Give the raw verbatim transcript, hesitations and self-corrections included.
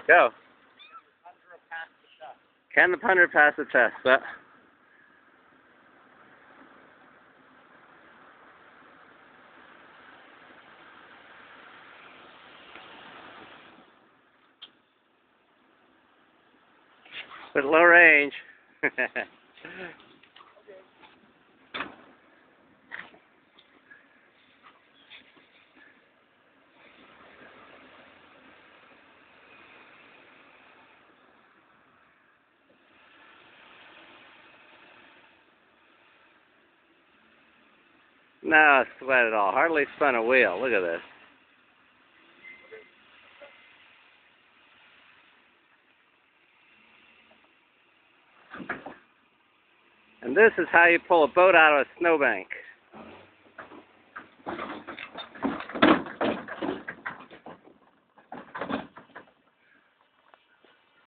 Go. Can the punter pass the test? But with low range. No sweat at all. Hardly spun a wheel. Look at this. And this is how you pull a boat out of a snowbank.